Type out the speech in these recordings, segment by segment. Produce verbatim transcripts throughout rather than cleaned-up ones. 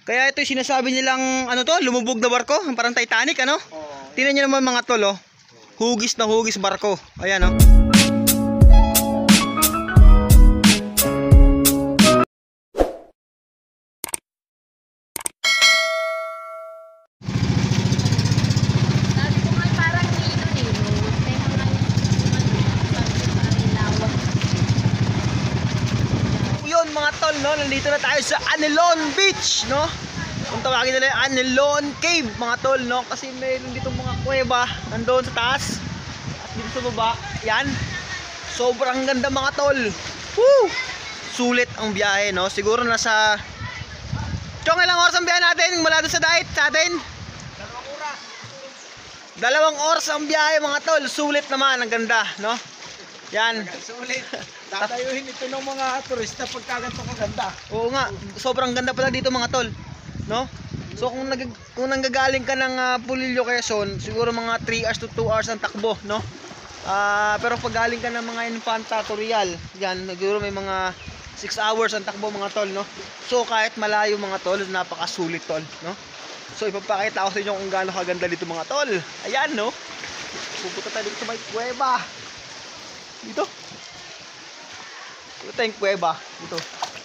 Kaya ito yung sinasabi nilang ano to, lumubog na barko, parang Titanic ano. Oo. Tingnan niyo naman mga tol oh. Hugis na hugis barko. Ayan oh. Mga tol, no? Nandito na tayo sa Anilon Beach, no? Kung tawagin nila yung Anilon Cave, mga tol, no? Kasi mayroon dito mga kuweba nandoon sa taas at dito sa baba. Yan. Sobrang ganda mga tol. Woo! Sulit ang biyahe, no? Siguro nasa Chong, ilang oras ang biyahe natin mula doon sa diet sa atin? Dalawang oras. Dalawang oras ang biyahe mga tol. Sulit naman, ang ganda, no? Yan. Sulit. Tatayuhin ito ng mga turista pagka ganito kaganda. Oo nga, sobrang ganda pala dito mga tol, no? So kung nag kung nanggagaling ka ng uh, Pulilio, Quezon, siguro mga three hours to two hours ang takbo, no? Ah, uh, pero pag galing ka ng mga Infanta Torial, yan, siguro may mga six hours ang takbo mga tol, no? So kahit malayo mga tol, napakasulit tol, no? So ipapakita ko sa inyo kung gaano kaganda dito mga tol. Ayan, no? Pupunta tayo dito sa may kuweba. Dito. Ito yung kuweba. Ito.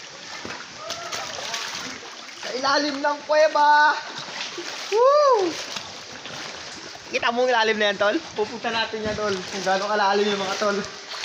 Sa ilalim ng kuweba. Woo! Kita mo ilalim na yan, tol? Pupunta natin yan, tol. Kung gaano kalalim yung mga tol.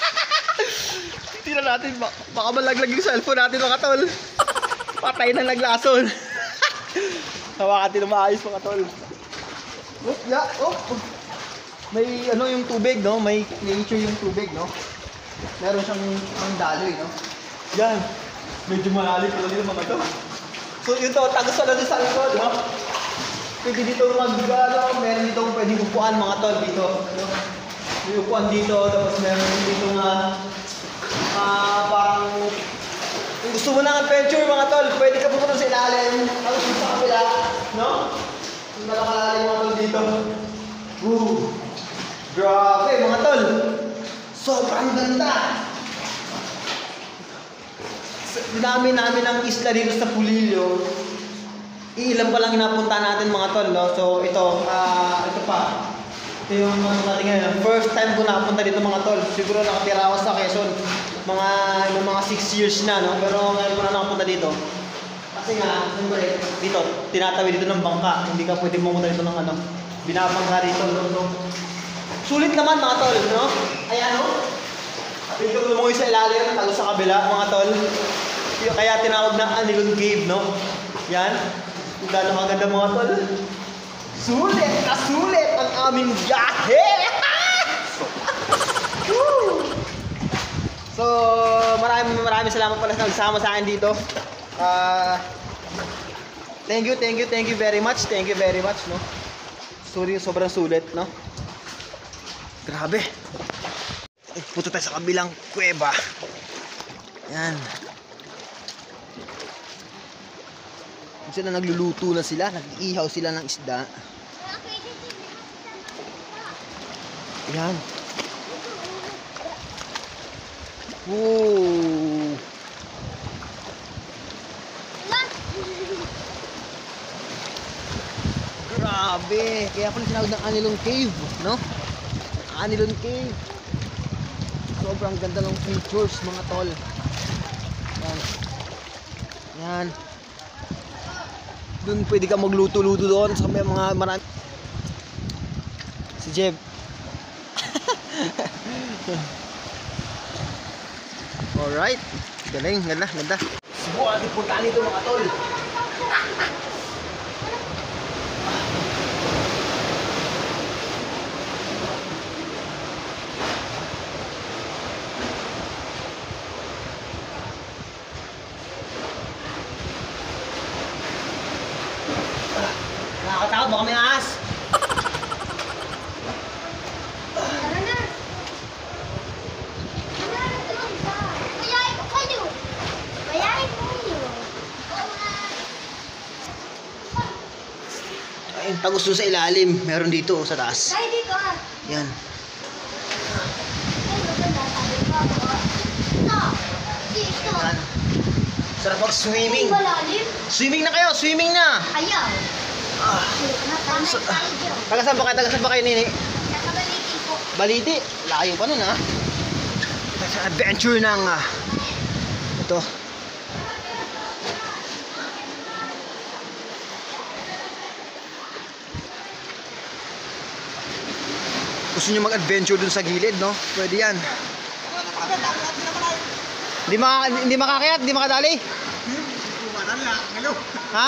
Tira natin. Baka malaglag yung cellphone natin, mga tol. Patay na naglason. Hawakan natin na maayos, mga tol. Oh, yeah. Oh. May ano yung tubig, no? May nature yung tubig, no? Meron siyang ang daloy, no? Yan. Medyo malalim pala dito mga to. So yun to, tagos na doon sa likod, no? Pwede dito mag-ano, meron dito pwede upuan mga tol dito. No? May upuan dito, tapos meron dito nga uh, parang kung gusto mo ng adventure mga tol, pwede ka pupunta sa ilalim, tapos sa kapila, no? Yung malakalalim mga tol dito. Woo! Grabe mga tol! Sobrang ganda! Dami namin ang isla dito sa Pulilio. Ilan pa lang inapunta natin mga tol, no? So ito, uh, ito pa. Ito yung ano natin ngayon. First time ko napunta dito mga tol. Siguro nakatira ako sa Quezon. Mga, yung mga six years na, no? Pero ngayon ko na nakapunta dito. Kasi nga, siyempre, dito, tinatawid dito ng bangka. Hindi ka pwede pumunta dito ng ano. Binabangka dito, no? no? Sulit naman mga tol, no? Ayan, no? Pwede kong lumungi sa ilalim, talo sa kabila, mga tol. Kaya tinawag na Anilon Cave, no? Yan. Kung gano'ng kaganda mga tol. Sulit na sulit ang aming biyahe! So, maraming maraming salamat pala sa nagsama sa akin dito. Uh, thank you, thank you, thank you very much. Thank you very much, no? Sorry, sobrang sulit, no? Grabe. Eh, punta tayo sa kabilang kuweba. Yan. Kasi na nagluluto na sila, nag-iihaw sila ng isda. Yan. Woo! Grabe! Kaya pala sinawag ng Anilon Cave, no? Anilon Cave. Sobrang ganda ng features mga tol. Yan. Yan. Doon pwede ka magluto-luto doon sa may mga marami. Si Jeb. Alright. Galing, ganda, ganda. Subukan natin puntaan dito mga tol. Nakakatakot, baka may ahas. Tara na. Kayain ko kayo. Kayain ko kayo. Ay, tagos doon sa ilalim. Meron dito sa taas. Kaya dito ah. Yan. Ay, maganda sabi ko. Ito. Dito. Yan. Sarap mag-swimming. Malalim. Swimming na kayo, swimming na. Ayaw. Ah. So, tayo. Taga saan ba kayo? Taga saan ba kayo, Nini? Nakabalitin po. Baliti. Layo pa nun, ha? Sa adventure ng ah, ito. Gusto nyo mag-adventure dun sa gilid, no? Pwede yan. Hindi maka, hindi makakayat, hindi makadali. Ha?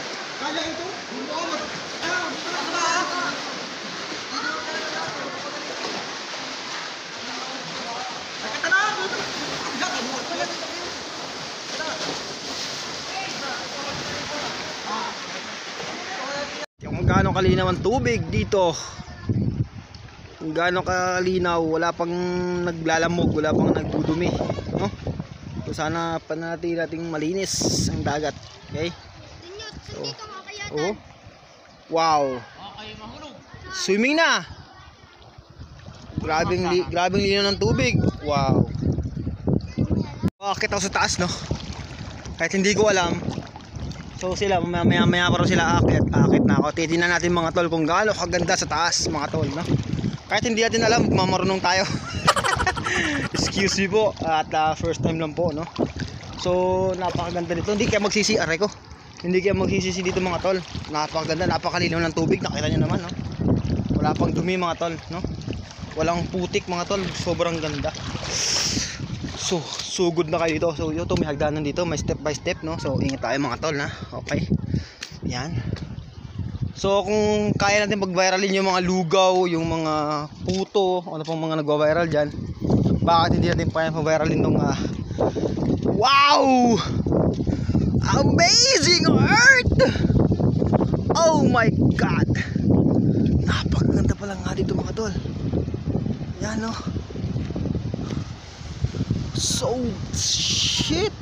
Kung gaano kalinaw ang tubig dito, kung gaano kalinaw, wala pang naglalamog, wala pang nagdudumi, no? So sana panatili nating malinis ang dagat, okay? So, oh. Wow. Swimming na. Grabing li grabing linaw ng tubig. Wow. Akit ako sa taas, no? Kahit hindi ko alam. So sila, maya maya pa rin sila akit. Akit na ako. Titignan natin mga tol kung gaano kaganda sa taas, mga tol, no? Kahit hindi natin alam, mamarunong tayo. Excuse me po. At uh, first time lang po, no? So napakaganda nito. Hindi kaya magsisi, aray ko. Hindi kaya magsisisi dito, mga tol. Napakaganda, napakalinaw ng tubig. Nakita nyo naman, no? Wala pang dumi, mga tol, no? Walang putik, mga tol. Sobrang ganda. So, sugod na kayo dito. So, ito may hagdanan dito, may step by step, no? So, ingat tayo, mga tol, na. Okay. Yan. So, kung kaya natin pag-viralin yung mga lugaw, yung mga puto, ano pong mga nagwa-viral diyan, bakit hindi natin kaya pag-viralin tong uh, wow! Amazing Earth! Oh my God! Napakaganda pala nga dito, mga tol. Yan, no? So shit.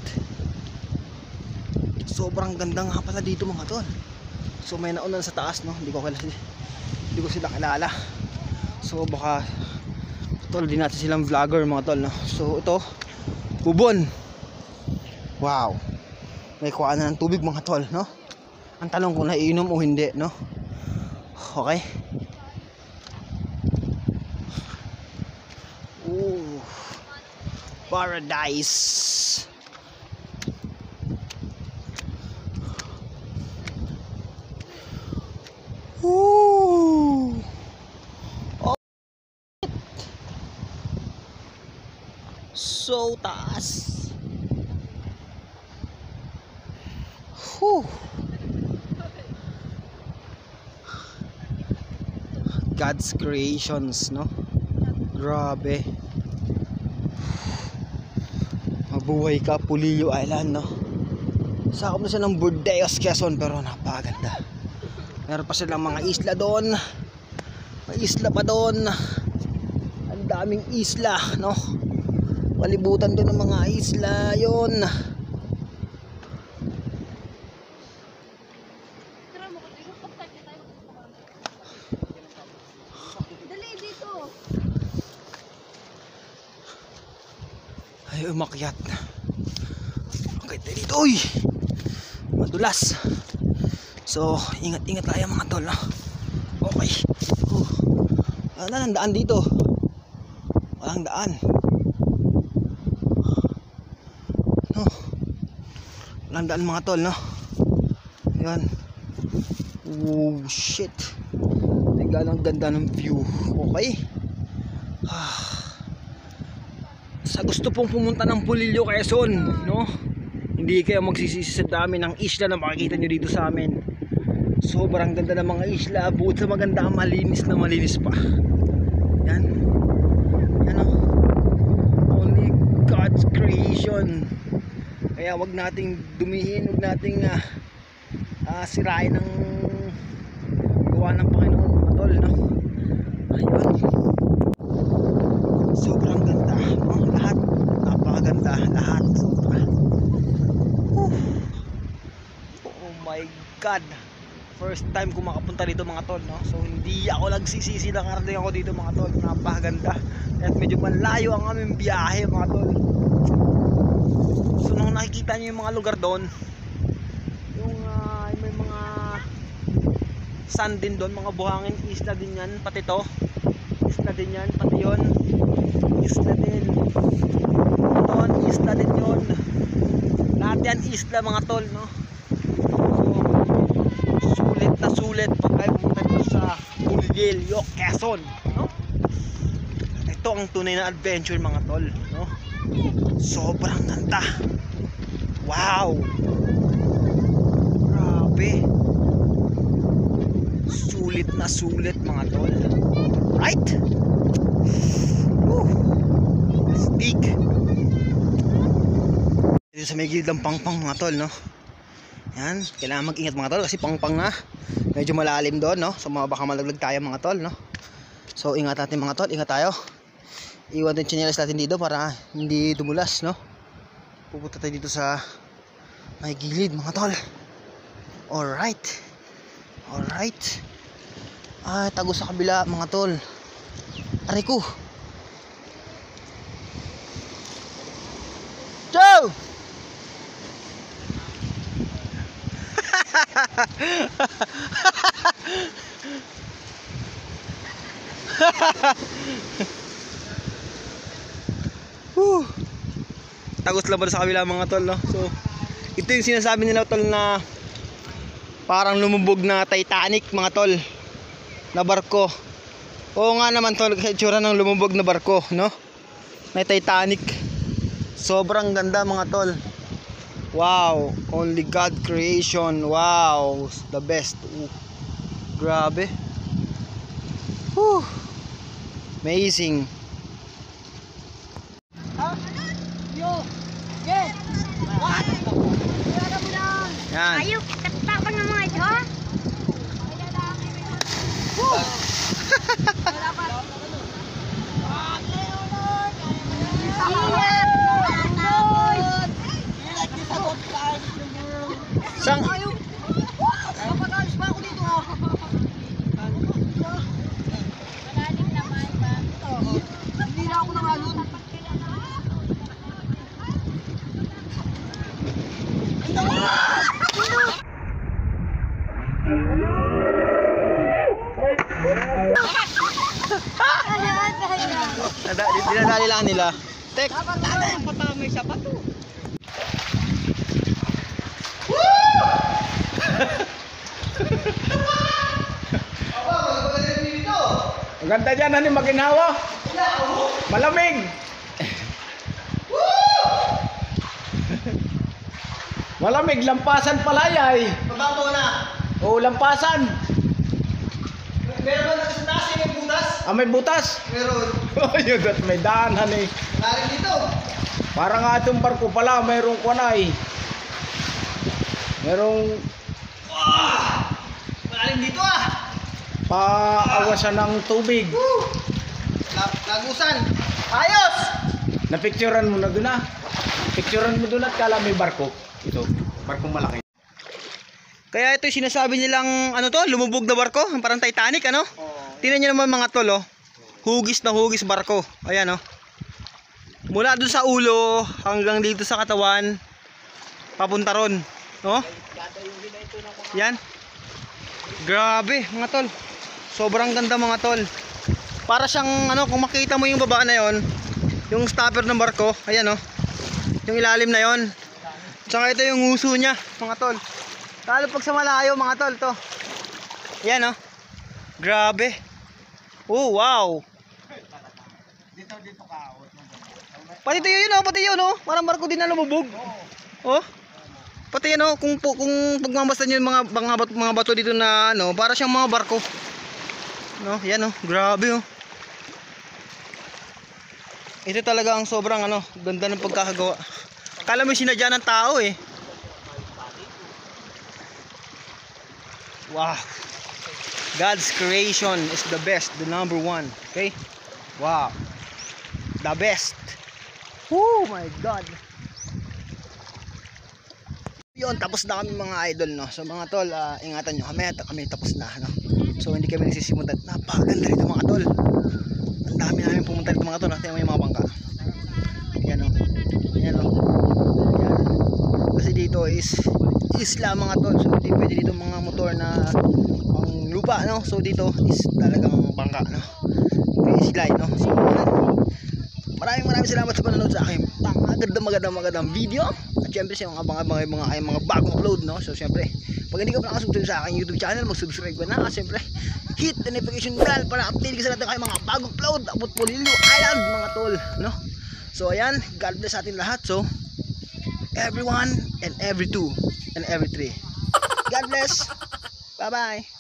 Sobrang ganda nga pala dito, mga tol. So may naunan sa taas, no? Hindi ko kilala, hindi ko sila kilala. So baka tol, di natin silang vlogger, mga tol, no? So ito, Bubon. Wow. May kuha na ng tubig, mga tol, no? Ang tanong kung naiinom o hindi, no? Okay. Ooh. Paradise. Ooh. Oh. So taas. Whew. God's creations, no? Grabe. Mabuhay ka, Pulillo Island, no? Sakop na siya ng Burdeos, Quezon, pero napakaganda. Meron pa silang mga isla doon. May isla pa doon. Ang daming isla, no? Palibutan doon ng mga isla yon. Dali dito. Ay, umakyat. Okay, tayo dito. Uy! Madulas. So, ingat-ingat tayo, mga tol, no? Okay. Uh. Wala na ng daan dito. Walang daan. No? Walang daan, mga tol, no? Ayan. Oh, shit. Ang ganda ng view. Okay. Ah. Sa gusto pong pumunta ng Pulillo, Quezon, no? Hindi kayo magsisisi sa dami ng isla na makikita nyo dito sa amin. Sobrang ganda ng mga isla. Bukod sa maganda, malinis na malinis pa. Yan. Yan, o. Only God's creation. Kaya wag nating dumihin, wag nating uh, uh, sirain ng gawa ng Panginoon, mga tol, no? Ayun. Sobrang ganda, no? Lahat napakaganda, lahat. Whew. Oh my God, first time ko makapunta dito, mga tol, no? So hindi ako nagsisisi na karating ako dito, mga tol. Napakaganda. At medyo malayo ang aming biyahe, mga tol. So nung nakikita niyo yung mga lugar doon, yung uh, may mga sand din doon, mga buhangin, isla din yan, pati to isla din yan, pati yon isla din doon, isla din yon, lahat yan isla mga tol, no? So sulit na sulit pag kayo pumunta dito sa Bulilio, Quezon, no? Ito ang tunay na adventure mga tol, no? Sobrang ganda. Wow, grabe, sulit na sulit mga tol, right? Woo. Astig. Dito sa may gilid ng pangpang mga tol, no? Yan, kailangan mag-ingat mga tol kasi pangpang na, medyo malalim doon, no? So baka malaglag tayo mga tol, no? So ingat natin mga tol, ingat tayo. Iwan din chinelas natin dito para hindi dumulas, no? Pupunta tayo dito sa may gilid mga tol. Alright, alright. Ah, tago sa kabila mga tol. Aray ko. Joe! Woo. Tagos lang ba sa kabila mga tol, no? So ito yung sinasabi nila tol na parang lumubog na Titanic mga tol, na barko. Oo nga naman tol, itsura ng lumubog na barko, no? May Titanic. Sobrang ganda mga tol. Wow, only God creation. Wow, the best. Ooh, grabe. Whew. Amazing. Yan. Ayok, katakpan ng mga ito. Sang Napagalis pa ako dito. Malalim naman ba? Hindi na ako nakalun. dinadali lang nila. Tek. Tatay, patamay sa bato. Ang ganda dyan, ano yung maginhawa? Malamig. Malamig, lampasan palay. Mababaw na. Oo, lampasan. Meron ba na sa taas yung butas? Ah, may butas. Meron. Oh, yun, at may daanan eh. Narin dito. Parang nga itong barko pala, mayroong kwanay. Mayroong Wow! Malalim dito ah. paawasan ng tubig. Woo! Lag- Lagusan. Ayos! Napicturean mo na doon ah. Picturean mo doon at kala may barko. Ito, barkong malaki. Kaya ito yung sinasabi nilang ano to, lumubog na barko, parang Titanic ano? Tingnan niyo naman mga tol oh. Hugis na hugis barko. Ayan oh. Mula doon sa ulo hanggang dito sa katawan papunta ron, no? Yan. Grabe mga tol. Sobrang ganda mga tol. Para siyang ano, kung makita mo yung baba na yon, yung stopper ng barko, ayan oh. Yung ilalim na yon. Tsaka ito yung uso niya, mga tol. Lalo pag sa malayo, mga tol, to. Ayan oh. Grabe. Oh, wow. Dito, dito ka. Pati ito yun oh, pati yun oh. Parang barko din na lumubog. Oh. Pati yan oh, kung kung pagmamasdan yung mga mga bato, mga bato dito na ano, para siyang mga barko. No, yan oh, grabe oh. Ito talaga ang sobrang ano, ganda ng pagkakagawa. Akala mo sinadya ng tao eh. Wow. God's creation is the best, the number one. Okay? Wow. The best. Oh my God. Yun, tapos na kami mga idol, no? So mga tol, uh, ingatan nyo kami at kami tapos na, no? So hindi kami nagsisimutan. Napakaganda rito mga tol. Ang dami namin pumunta rito mga tol. Tingnan mo yung mga bangka. Yan o. Yan o. Yan. is isla mga tol. So hindi pwede dito mga motor na ang lupa, no? So dito is talagang bangka, no? Crazy line, no? So maraming maraming salamat sa panonood sa akin. Magandang magandang magandang video. At syempre sa mga abang-abang mga, mga, mga bagong upload, no? So syempre, pag hindi ka pa nakasubscribe sa aking YouTube channel, mag-subscribe ka na. Kasi syempre, hit the notification bell para update ka sa natin kayo mga bagong upload. Abot Polillo Island mga tol, no? So ayan, God bless sa atin lahat. So everyone and every two and every three. God bless. Bye bye.